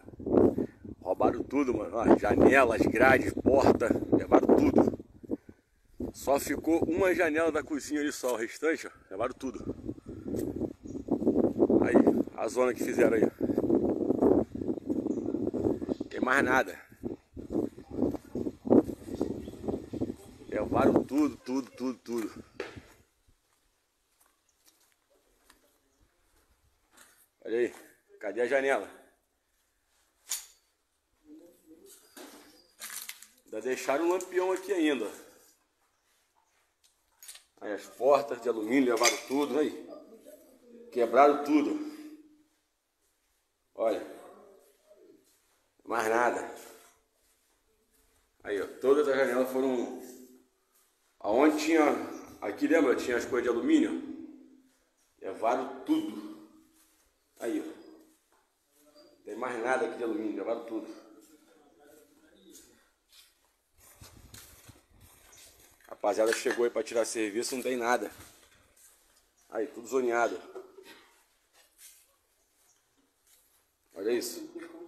Roubaram tudo, mano. Ó, janelas, grades, porta, levaram tudo. Só ficou uma janela da cozinha ali só, o restante, ó, levaram tudo. Aí, a zona que fizeram aí. Não tem mais nada. Levaram tudo, tudo, tudo, tudo. Olha aí, cadê a janela? Ainda deixaram um lampião aqui ainda. Aí as portas de alumínio levaram tudo, aí. Quebraram tudo. Olha. Mais nada. Aí, ó, todas as janelas foram... Aonde tinha... Aqui, lembra? Tinha as coisas de alumínio. Levaram tudo. Aí, ó. Não tem mais nada aqui de alumínio. Levaram tudo. Rapaziada chegou aí pra tirar serviço, não tem nada. Aí, tudo zoneado. Olha isso.